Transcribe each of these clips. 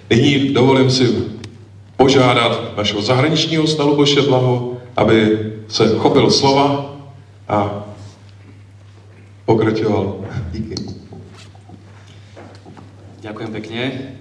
Nyní dovolím si požádat našeho zahraničního hosta Luboše Blahu, aby se chopil slova a pokračoval. Díky. Ďakujem pekne.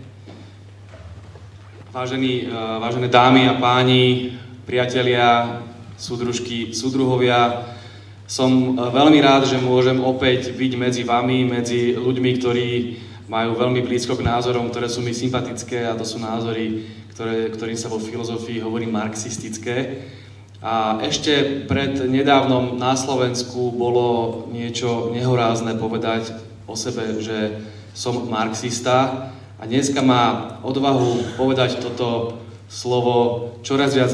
Vážené dámy a páni, priatelia, súdružky, súdruhovia, som veľmi rád, že môžem opäť byť medzi vami, medzi ľuďmi, ktorí majú veľmi blízko k názorom, ktoré sú mi sympatické, a to sú názory, ktorým sa vo filozofii hovorí marxistické. A ešte pred nedávnom na Slovensku bolo niečo nehorázne povedať o sebe, že som marxista, a dneska má odvahu povedať toto slovo čoraz viac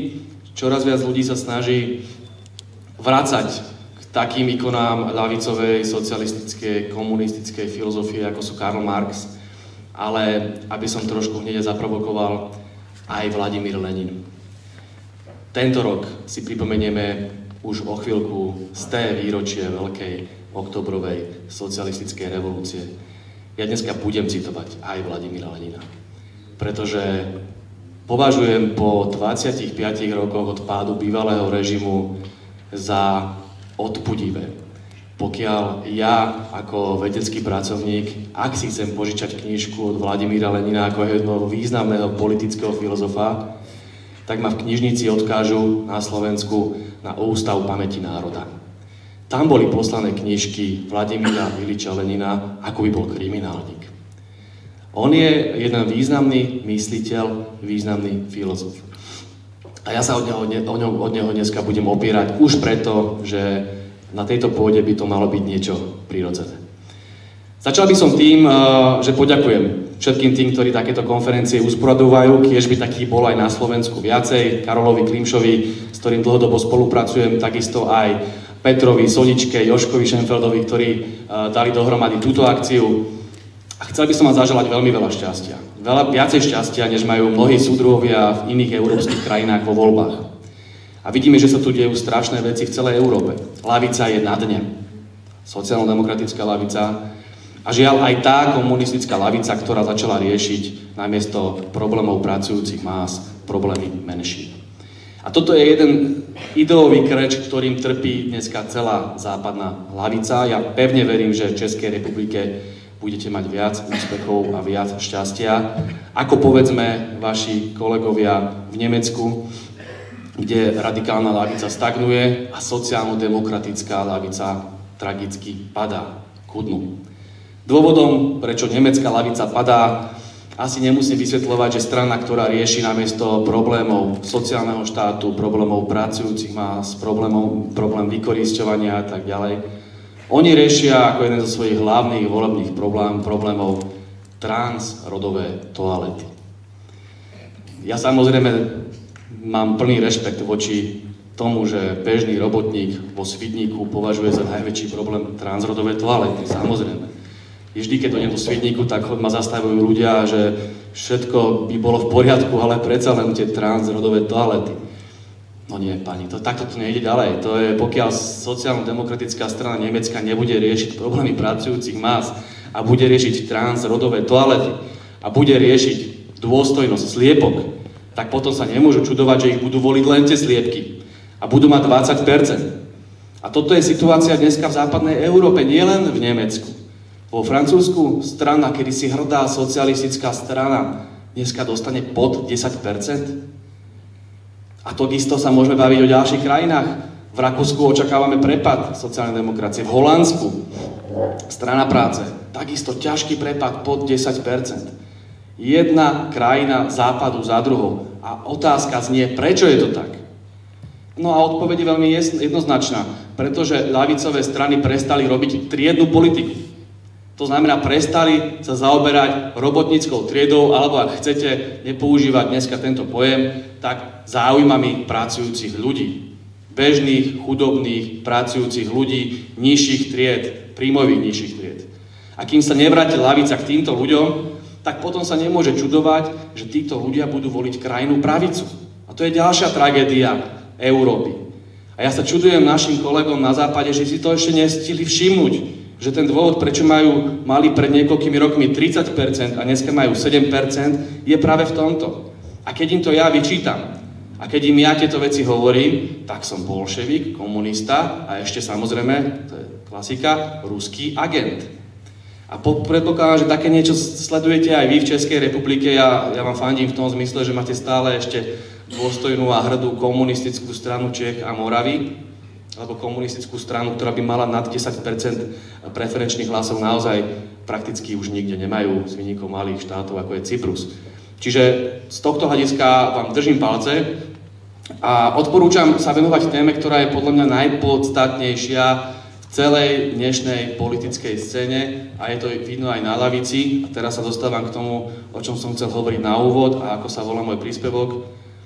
ľudí sa snaží vracať k takým ikonám ľavicovej, socialistickej, komunistickej filozofie, ako sú Karl Marx, ale aby som trošku hneď zaprovokoval, aj Vladimír Lenin. Tento rok si pripomenieme už o chvíľku 100. výročie veľkej oktobrovej socialistickej revolúcie. Ja dneska budem citovať aj Vladimíra Lenina, pretože považujem po 25 rokoch od pádu bývalého režimu za odpudivé, pokiaľ ja ako vedecký pracovník, ak si chcem požičať knižku od Vladimíra Lenina ako jedného významného politického filozofa, tak ma v knižnici odkážu na Slovensku na Ústav pamäti národa. Tam boli poslané knižky Vladimíra Iliča Lenina, ako by bol kriminálnik. On je jeden významný mysliteľ, významný filozof. A ja sa od neho dneska budem opierať už preto, že na tejto pôde by to malo byť niečo prirodzené. Začal by som tým, že poďakujem všetkým tým, ktorí takéto konferencie usporadovajú, kiež by takých bolo aj na Slovensku viacej, Karolovi Klimšovi, s ktorým dlhodobo spolupracujem, takisto aj Petrovi, Soničke, Joškovi Šenfeldovi, ktorí dali dohromady túto akciu. A chcel by som vám zaželať veľmi veľa šťastia. Viacej šťastia, než majú mnohí súdruhovia v iných európskych krajinách vo voľbách. A vidíme, že sa tu dejú strašné veci v celej Európe. Lavica je na dne. Sociálno-demokratická lavica. A žiaľ aj tá komunistická lavica, ktorá začala riešiť namiesto problémov pracujúcich más problémy menších. A toto je jeden ideový kreč, ktorým trpí dneska celá západná lavica. Ja pevne verím, že v Českej republike budete mať viac úspechov a viac šťastia, ako povedzme vaši kolegovia v Nemecku, kde radikálna lavica stagnuje a sociálno-demokratická lavica tragicky padá ku dnu. Dôvodom, prečo nemecká lavica padá, asi nemusím vysvetľovať, že strana, ktorá rieši namiesto problémov sociálneho štátu, problémov pracujúcich más, problém vykorisťovania a tak ďalej, oni riešia ako jeden zo svojich hlavných volebných problémov transrodové toalety. Ja samozrejme mám plný rešpekt voči tomu, že bežný robotník vo Svidníku považuje za najväčší problém transrodové toalety, samozrejme. Vždy, keď dojdem do Svidníku, tak ma zastavujú ľudia, že všetko by bolo v poriadku, ale predsa len tie transrodové toalety. No nie, pani, takto to nejde ďalej. To je, pokiaľ sociálno-demokratická strana Nemecka nebude riešiť problémy pracujúcich más a bude riešiť transrodové toalety a bude riešiť dôstojnosť sliepok, tak potom sa nemôžu čudovať, že ich budú voliť len tie sliepky a budú mať 20%. A toto je situácia dneska v západnej Európe, nielen v Nemecku. Vo Francúzsku strana, kedysi hrdá socialistická strana, dneska dostane pod 10%. A takisto sa môžeme baviť o ďalších krajinách. V Rakúsku očakávame prepad sociálnej demokracie. V Holandsku strana práce, takisto ťažký prepad pod 10%. Jedna krajina západu za druhou. A otázka znie, prečo je to tak? No a odpoveď je veľmi jednoznačná. Pretože ľavicové strany prestali robiť triednu politiku. To znamená, prestali sa zaoberať robotníckou triedou, alebo ak chcete nepoužívať dneska tento pojem, tak záujmami pracujúcich ľudí. Bežných, chudobných, pracujúcich ľudí, nižších tried, príjmových nižších tried. A kým sa nevráti lavica k týmto ľuďom, tak potom sa nemôže čudovať, že títo ľudia budú voliť krajnú pravicu. A to je ďalšia tragédia Európy. A ja sa čudujem našim kolegom na západe, že si to ešte nestihli všimnúť, že ten dôvod, prečo mali pred niekoľkými rokmi 30% a dneska majú 7%, je práve v tomto. A keď im to ja vyčítam, a keď im ja tieto veci hovorím, tak som bolševik, komunista a ešte samozrejme, to je klasika, ruský agent. A predpokladám, že také niečo sledujete aj vy v Českej republike. Ja vám fandím v tom zmysle, že máte stále ešte dôstojnú a hrdú komunistickú stranu Čech a Moravy, alebo komunistickú stranu, ktorá by mala nad 10% preferenčných hlasov, naozaj prakticky už nikde nemajú, s výnikom malých štátov, ako je Cyprus. Čiže z tohto hľadiska vám držím palce a odporúčam sa venovať téme, ktorá je podľa mňa najpodstatnejšia v celej dnešnej politickej scéne a je to vidno aj na lavici. A teraz sa dostávam k tomu, o čom som chcel hovoriť na úvod a ako sa volá môj príspevok.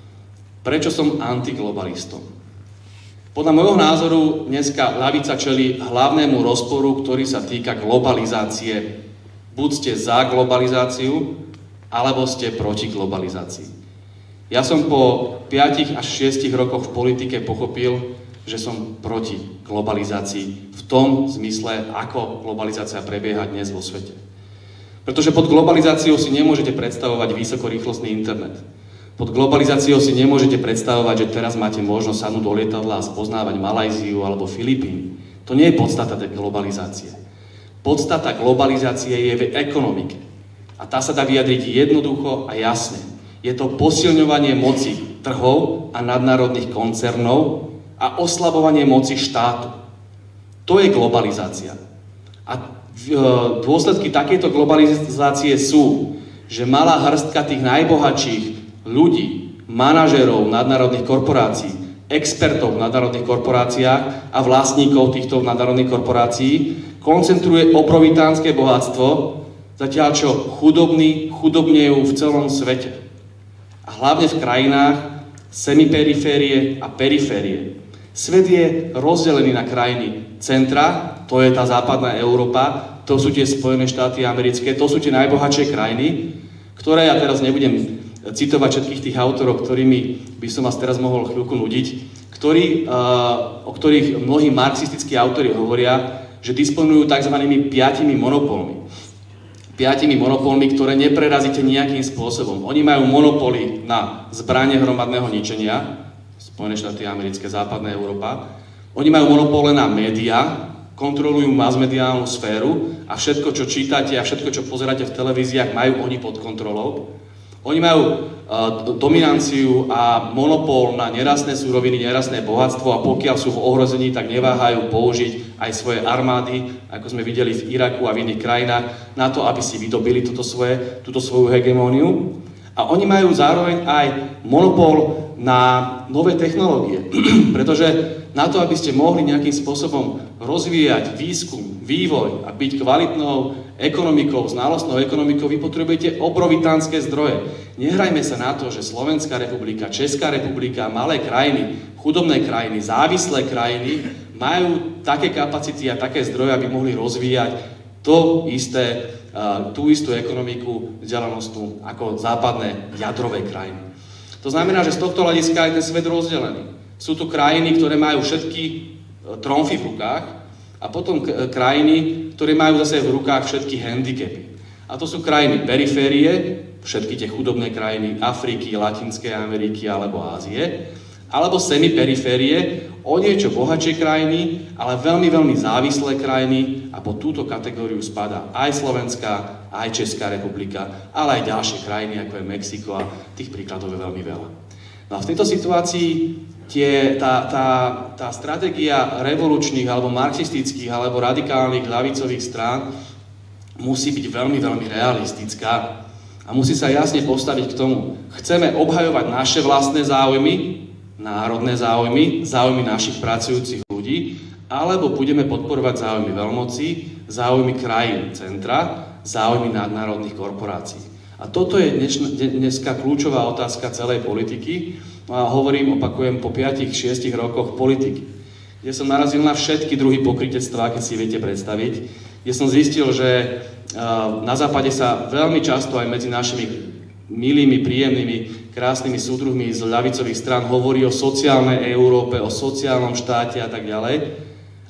Prečo som antiglobalistom? Podľa môjho názoru dneska ľavica čelí hlavnému rozporu, ktorý sa týka globalizácie. Buď ste za globalizáciu, alebo ste proti globalizácii. Ja som po 5 až 6 rokoch v politike pochopil, že som proti globalizácii v tom zmysle, ako globalizácia prebieha dnes vo svete. Pretože pod globalizáciou si nemôžete predstavovať vysokorýchlostný internet. Pod globalizáciou si nemôžete predstavovať, že teraz máte možnosť sadnúť do lietadla a spoznávať Malajziu alebo Filipíny. To nie je podstata tej globalizácie. Podstata globalizácie je v ekonomike. A tá sa dá vyjadriť jednoducho a jasne. Je to posilňovanie moci trhov a nadnárodných koncernov a oslabovanie moci štátu. To je globalizácia. A dôsledky takejto globalizácie sú, že malá hrstka tých najbohatších ľudí, manažérov nadnárodných korporácií, expertov v nadnárodných korporáciách a vlastníkov týchto nadnárodných korporácií koncentruje obrovitánske bohatstvo, zatiaľ čo chudobní chudobnejú v celom svete. A hlavne v krajinách semiperiférie a periférie. Svet je rozdelený na krajiny centra, to je tá západná Európa, to sú tie Spojené štáty americké, to sú tie najbohatšie krajiny, ktoré ja teraz nebudem citovať všetkých tých autorov, ktorými by som vás teraz mohol chvíľku nudiť, o ktorých mnohí marxistickí autori hovoria, že disponujú tzv. 5 monopolmi. 5 monopolmi, ktoré neprerazíte nejakým spôsobom. Oni majú monopoly na zbranie hromadného ničenia, Spojené štáty americké, západná Európa. Oni majú monopole na médiá, kontrolujú masmediálnu sféru a všetko, čo čítate a všetko, čo pozeráte v televíziách, majú oni pod kontrolou. Oni majú dominanciu a monopol na nerastné suroviny, nerastné bohatstvo a pokiaľ sú v ohrození, tak neváhajú použiť aj svoje armády, ako sme videli v Iraku a v iných krajinách, na to, aby si vydobili túto svoju hegemóniu. A oni majú zároveň aj monopol na nové technológie, pretože na to, aby ste mohli nejakým spôsobom rozvíjať výskum, vývoj a byť kvalitnou ekonomikou, znalostnou ekonomikou, vy potrebujete obrovitánske zdroje. Nehrajme sa na to, že Slovenská republika, Česká republika, malé krajiny, chudobné krajiny, závislé krajiny majú také kapacity a také zdroje, aby mohli rozvíjať tú istú ekonomiku vzdelanostnú ako západné jadrové krajiny. To znamená, že z tohto hľadiska je ten svet rozdelený. Sú tu krajiny, ktoré majú všetky tromfy v rukách a potom krajiny, ktoré majú zase v rukách všetky handicapy. A to sú krajiny periférie, všetky tie chudobné krajiny Afriky, Latinskej Ameriky alebo Ázie, alebo semiperiférie, o niečo bohatšie krajiny, ale veľmi, veľmi závislé krajiny a pod túto kategóriu spadá aj Slovenská, aj Česká republika, ale aj ďalšie krajiny, ako je Mexiko a tých príkladov je veľmi veľa. No a v tejto situácii tá stratégia revolučných alebo marxistických alebo radikálnych ľavicových strán musí byť veľmi, veľmi realistická a musí sa jasne postaviť k tomu. Chceme obhajovať naše vlastné záujmy, národné záujmy, záujmy našich pracujúcich ľudí, alebo budeme podporovať záujmy veľmocí, záujmy krajín centra, záujmy nadnárodných korporácií. A toto je dneska kľúčová otázka celej politiky. A opakujem, po 5-6 rokoch politiky, kde som narazil na všetky druhy pokrytectva, keď si viete predstaviť, kde som zistil, že na západe sa veľmi často aj medzi našimi milými, príjemnými, krásnymi súdruhmi z ľavicových strán hovorí o sociálnej Európe, o sociálnom štáte a tak ďalej.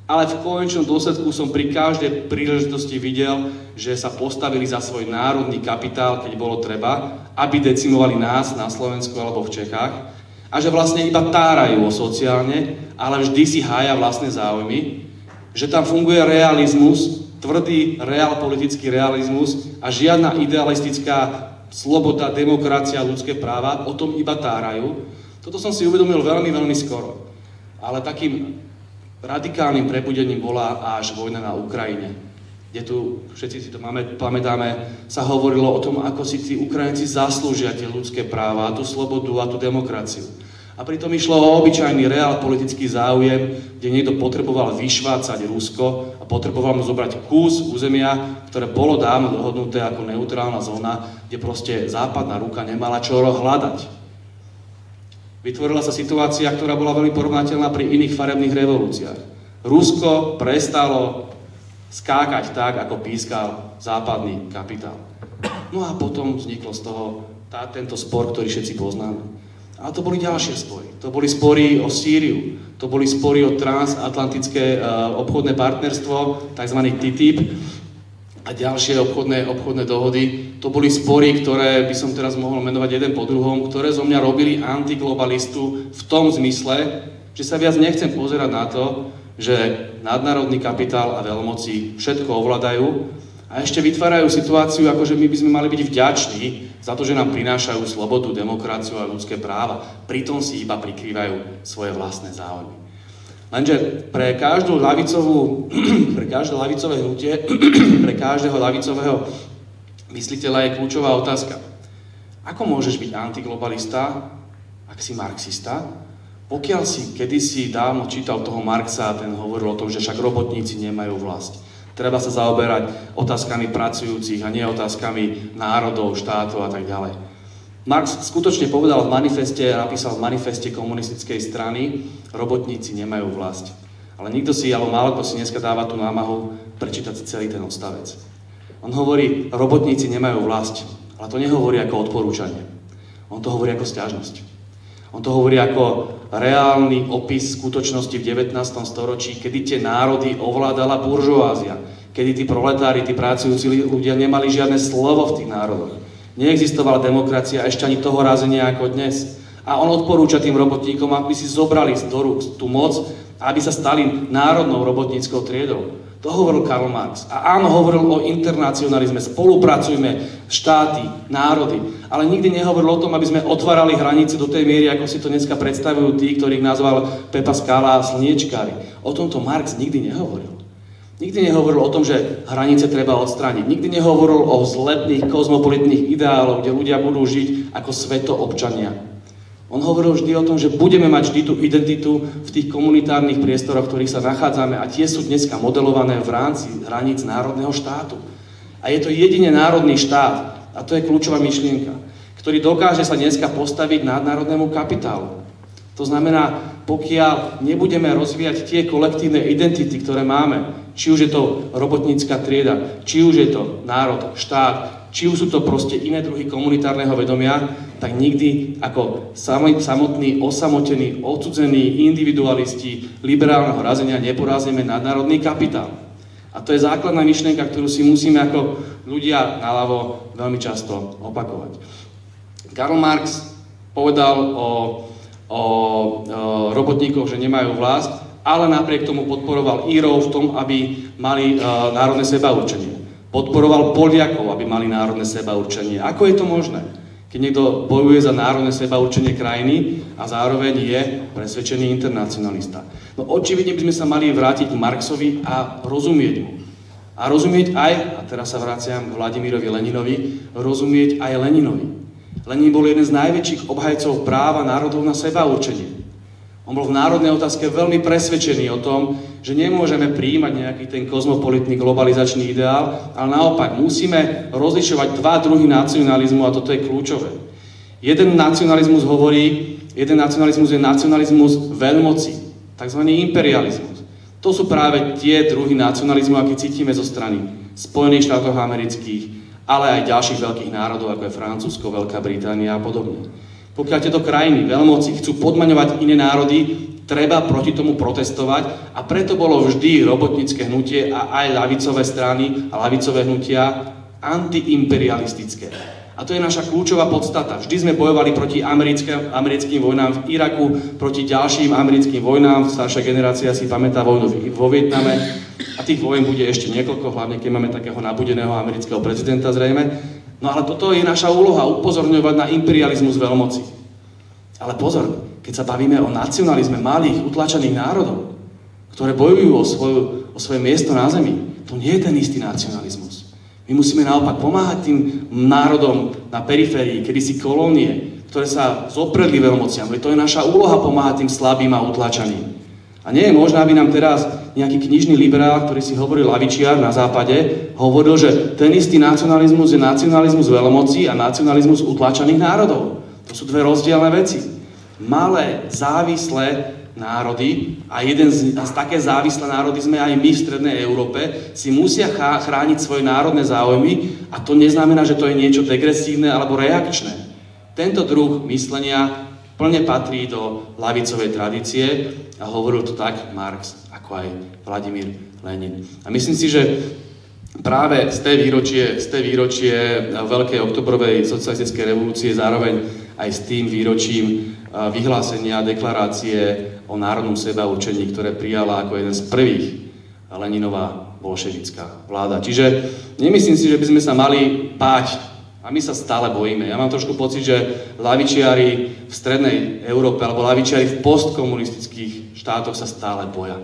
Ale v konečnom dôsledku som pri každej príležitosti videl, že sa postavili za svoj národný kapitál, keď bolo treba, aby decimovali nás na Slovensku alebo v Čechách a že vlastne iba tárajú sociálne, ale vždy si hája vlastné záujmy, že tam funguje realizmus, tvrdý politický realizmus a žiadna idealistická sloboda, demokracia, ľudské práva, o tom iba tárajú. Toto som si uvedomil veľmi, veľmi skoro. Ale takým radikálnym prebudením bola až vojna na Ukrajine, kde tu, všetci si to pamätáme, sa hovorilo o tom, ako si tí Ukrajinci zaslúžia tie ľudské práva, tú slobodu a tú demokraciu. A pritom išlo o obyčajný politický záujem, kde niekto potreboval vyšvácať Rusko a potreboval mu zobrať kus územia, ktoré bolo dávno dohodnuté ako neutrálna zóna, kde proste západná ruka nemala čo hľadať. Vytvorila sa situácia, ktorá bola veľmi porovnateľná pri iných farebných revolúciách. Rusko prestalo skákať tak, ako pískal západný kapitál. No a potom vzniklo z toho tento spor, ktorý všetci poznáme. Ale to boli ďalšie spory. To boli spory o Sýriu, to boli spory o transatlantické obchodné partnerstvo, tzv. TTIP, a ďalšie obchodné dohody. To boli spory, ktoré by som teraz mohol menovať jeden po druhom, ktoré zo mňa robili antiglobalistu v tom zmysle, že sa viac nechcem pozerať na to, že nadnárodný kapitál a veľmoci všetko ovládajú a ešte vytvárajú situáciu, ako že my by sme mali byť vďační za to, že nám prinášajú slobodu, demokraciu a ľudské práva. Pritom si iba prikrývajú svoje vlastné záujmy. Lenže pre každé ľavicové hnutie, pre každého ľavicového mysliteľa je kľúčová otázka. Ako môžeš byť antiglobalista, ak si marxista? Pokiaľ si kedysi dávno čítal toho Marxa, ten hovoril o tom, že však robotníci nemajú vlast. Treba sa zaoberať otázkami pracujúcich a nie otázkami národov, štátov a tak ďalej. Marx skutočne povedal napísal v manifeste komunistickej strany, robotníci nemajú vlast. Ale málo kto si dneska dáva tú námahu prečítať si celý ten odstavec. On hovorí, robotníci nemajú vlast, ale to nehovorí ako odporúčanie. On to hovorí ako sťažnosť. On to hovorí ako reálny opis skutočnosti v 19. storočí, kedy tie národy ovládala buržoázia, kedy tí proletári, tí pracujúci ľudia nemali žiadne slovo v tých národoch. Neexistovala demokracia ešte ani toho razu ako dnes. A on odporúča tým robotníkom, aby si zobrali do rúk tú moc a aby sa stali národnou robotníckou triedou. To hovoril Karl Marx. A áno, hovoril o internacionalizme, spolupracujme, štáty, národy. Ale nikdy nehovoril o tom, aby sme otvárali hranice do tej miery, ako si to dneska predstavujú tí, ktorých nazval Pepa Skala a slniečkári. O tomto Marx nikdy nehovoril. Nikdy nehovoril o tom, že hranice treba odstrániť. Nikdy nehovoril o vzletných kozmopolitných ideáloch, kde ľudia budú žiť ako svetoobčania. On hovoril vždy o tom, že budeme mať vždy tú identitu v tých komunitárnych priestoroch, v ktorých sa nachádzame a tie sú dneska modelované v rámci hraníc národného štátu. A je to jedine národný štát, a to je kľúčová myšlienka, ktorý dokáže sa dneska postaviť nadnárodnému kapitálu. To znamená, pokiaľ nebudeme rozvíjať tie kolektívne identity, ktoré máme, či už je to robotnícka trieda, či už je to národ, štát, či už sú to proste iné druhy komunitárneho vedomia, tak nikdy ako samotní, osamotení, odcudzení individualisti liberálneho razenia neporazíme nadnárodný kapitál. A to je základná myšlienka, ktorú si musíme ako ľudia naľavo veľmi často opakovať. Karl Marx povedal o robotníkoch, že nemajú vlast, ale napriek tomu podporoval Írov v tom, aby mali národné sebaurčenie. Podporoval Poliakov, aby mali národné sebaurčenie. Ako je to možné? Keď niekto bojuje za národné sebaurčenie krajiny a zároveň je presvedčený internacionalista. No očividne by sme sa mali vrátiť k Marxovi a rozumieť mu. A rozumieť aj, a teraz sa vraciam k Vladimirovi Leninovi, rozumieť aj Leninovi. Lenin bol jeden z najväčších obhajcov práva národov na sebaurčenie. On bol v národnej otázke veľmi presvedčený o tom, že nemôžeme prijímať nejaký ten kozmopolitný globalizačný ideál, ale naopak musíme rozlišovať dva druhy nacionalizmu a toto je kľúčové. Jeden nacionalizmus je nacionalizmus veľmoci, tzv. Imperializmus. To sú práve tie druhy nacionalizmu, aké cítime zo strany Spojených štátov amerických, ale aj ďalších veľkých národov, ako je Francúzsko, Veľká Británia a podobne. Pokiaľ tieto krajiny, veľmoci chcú podmaňovať iné národy, treba proti tomu protestovať a preto bolo vždy robotnícke hnutie a aj ľavicové strany a ľavicové hnutia antiimperialistické. A to je naša kľúčová podstata. Vždy sme bojovali proti americkým vojnám v Iraku, proti ďalším americkým vojnám. Staršia generácia si pamätá vojnu vo Vietname. A tých vojen bude ešte niekoľko, hlavne keď máme takého nabudeného amerického prezidenta zrejme. No ale toto je naša úloha, upozorňovať na imperializmus veľmoci. Ale pozor, keď sa bavíme o nacionalizme malých, utlačených národov, ktoré bojujú o svoje miesto na zemi, to nie je ten istý nacionalizmus. My musíme naopak pomáhať tým národom na periférii, kedysi kolónie, ktoré sa zopredli veľmociam. To je naša úloha pomáhať tým slabým a utlačaným. A nie je možné, aby nám teraz nejaký knižný liberál, ktorý si hovoril lavičiar na západe, hovoril, že ten istý nacionalizmus je nacionalizmus veľmocí a nacionalizmus utlačaných národov. To sú dve rozdielne veci. Malé, závislé národy a také závislé národy sme aj my v strednej Európe, si musia chrániť svoje národné záujmy a to neznamená, že to je niečo degresívne alebo reakčné. Tento druh myslenia plne patrí do ľavicovej tradície a hovoril to tak Marx, ako aj Vladimír Lenin. A myslím si, že práve z té výročie Veľkej oktobrovej socialistickej revolúcie zároveň aj s tým výročím vyhlásenia deklarácie o národnom sebaurčení, ktoré prijala ako jeden z prvých Leninová bolševická vláda. Čiže nemyslím si, že by sme sa mali báť, a my sa stále bojíme. Ja mám trošku pocit, že ľavičiari v strednej Európe alebo ľavičiari v postkomunistických štátoch sa stále boja.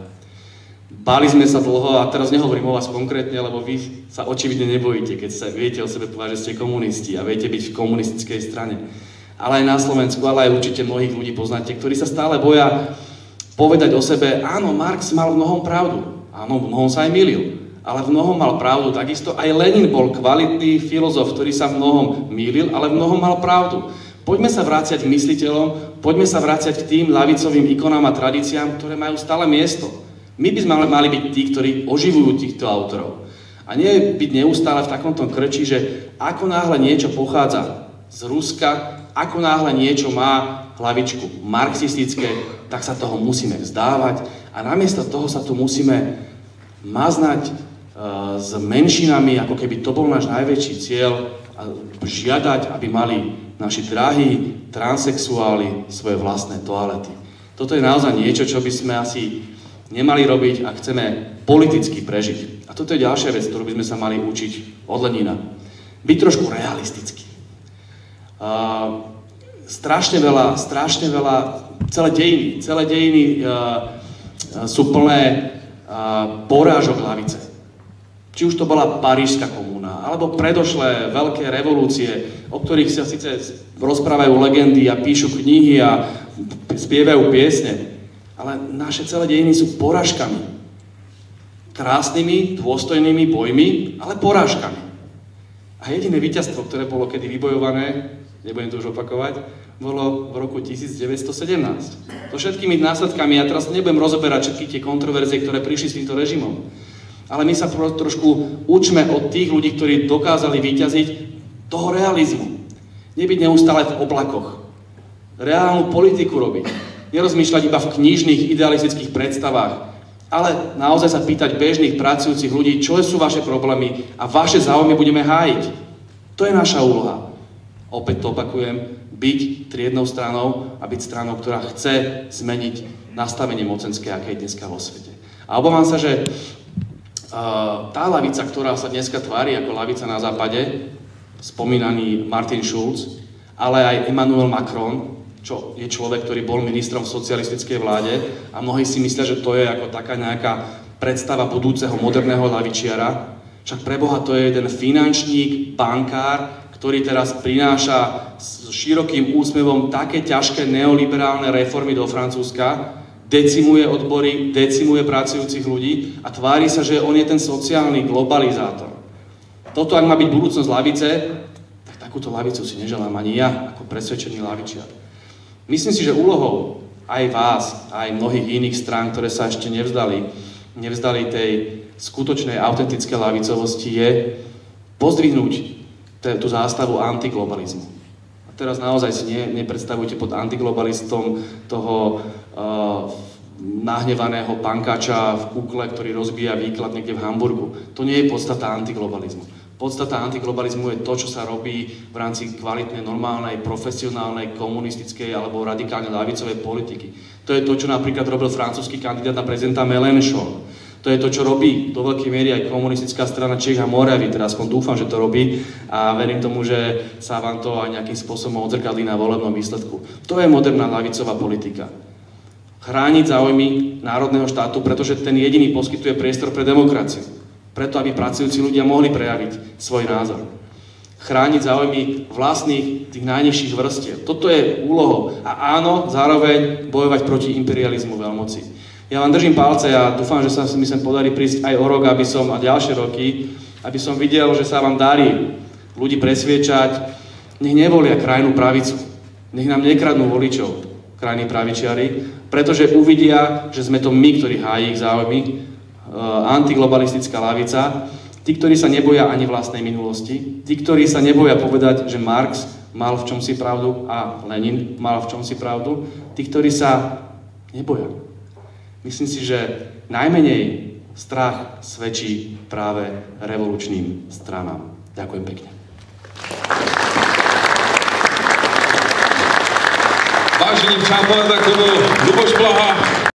Báli sme sa dlho, a teraz nehovorím o vás konkrétne, lebo vy sa očividne nebojíte, keď sa viete o sebe povedať, že ste komunisti a viete byť v komunistickej strane. Ale aj na Slovensku, ale aj určite mnohých ľudí poznáte, ktorí sa stále boja povedať o sebe, áno, Marx mal v mnohom pravdu, áno, v mnohom sa aj mýlil, ale v mnohom mal pravdu. Takisto aj Lenin bol kvalitný filozof, ktorý sa v mnohom mýlil, ale v mnohom mal pravdu. Poďme sa vrácať k mysliteľom, poďme sa vrácať k tým ľavicovým ikonám a tradíciám, ktoré majú stále miesto. My by sme mali byť tí, ktorí oživujú týchto autorov. A nie byť neustále v takomto krči, že ako náhle niečo pochádza z Ruska, ako náhle niečo má hlavičku marxistické, tak sa toho musíme vzdávať a namiesto toho sa tu musíme maznať s menšinami, ako keby to bol náš najväčší cieľ a žiadať, aby mali naši drahí transsexuáli svoje vlastné toalety. Toto je naozaj niečo, čo by sme asi nemali robiť, ak chceme politicky prežiť. A toto je ďalšia vec, ktorú by sme sa mali učiť od Lenina. Byť trošku realistický. Strašne veľa, celé dejiny sú plné porážok ľavice. Či už to bola Parížska komúna, alebo predošlé veľké revolúcie, o ktorých sa síce rozprávajú legendy a píšu knihy a spievajú piesne, ale naše celé dejiny sú porážkami. Krásnymi, dôstojnými bojmi, ale porážkami. A jediné víťazstvo, ktoré bolo kedy vybojované, nebudem to už opakovať, bolo v roku 1917. So všetkými následkami, ja teraz nebudem rozoberať všetky tie kontroverzie, ktoré prišli s týmto režimom. Ale my sa trošku učme od tých ľudí, ktorí dokázali vyťaziť toho realizmu. Nebyť neustále v oblakoch. Reálnu politiku robiť. Nerozmýšľať iba v knižných, idealistických predstavách. Ale naozaj sa pýtať bežných, pracujúcich ľudí, čo sú vaše problémy a vaše záujmy budeme hájiť. To je naša úloha. Opäť to opakujem, byť triednou stranou a byť stranou, ktorá chce zmeniť nastavenie mocenské, aké je dneska vo svete. A obávam sa, že tá lavica, ktorá sa dneska tvári ako lavica na západe, spomínaný Martin Schulz, ale aj Emmanuel Macron, čo je človek, ktorý bol ministrom v socialistickej vláde a mnohí si myslia, že to je ako taká nejaká predstava budúceho moderného lavičiara. Však preboha, to je jeden finančník, bankár, ktorý teraz prináša s širokým úsmevom také ťažké neoliberálne reformy do Francúzska, decimuje odbory, decimuje pracujúcich ľudí a tvári sa, že on je ten sociálny globalizátor. Toto, ak má byť budúcnosť lavice, tak takúto lavicu si neželám ani ja, ako presvedčený lavičiar. Myslím si, že úlohou aj vás, aj mnohých iných strán, ktoré sa ešte nevzdali tej skutočnej, autentickej lavicovosti, je pozdvihnúť tú zástavu antiglobalizmu. A teraz naozaj si nepredstavujte pod antiglobalistom toho nahnevaného pankača v kukle, ktorý rozbíja výklad niekde v Hamburgu. To nie je podstata antiglobalizmu. Podstata antiglobalizmu je to, čo sa robí v rámci kvalitnej, normálnej, profesionálnej, komunistickej alebo radikálne ľavicovej politiky. To je to, čo napríklad robil francúzsky kandidát na prezidenta Mélenchon. To je to, čo robí do veľkej miery aj komunistická strana Čech a Moravy, teda aspoň dúfam, že to robí a verím tomu, že sa vám to aj nejakým spôsobom odzrkadlí na volebnom výsledku. To je moderná ľavicová politika. Chrániť záujmy národného štátu, pretože ten jediný poskytuje priestor pre demokraciu. Preto, aby pracujúci ľudia mohli prejaviť svoj názor. Chrániť záujmy vlastných, tých najnižších vrstiev. Toto je úlohou. A áno, zároveň bojovať proti imperializmu veľmoci. Ja vám držím palce a dúfam, že sa mi sem podarí prísť aj o rok, a ďalšie roky, aby som videl, že sa vám darí ľudí presviečať, nech nevolia krajnú pravicu. Nech nám nekradnú voličov krajní pravičiari, pretože uvidia, že sme to my, ktorí hájí ich záujmy, antiglobalistická lavica, tí, ktorí sa neboja ani vlastnej minulosti, tí, ktorí sa neboja povedať, že Marx mal v čomsi pravdu a Lenin mal v čomsi pravdu, tí, ktorí sa neboja. Myslím si, že najmenej strach svedčí práve revolučným stranám. Ďakujem pekne. Vážení přátelé, tak to byl Luboš Blaha.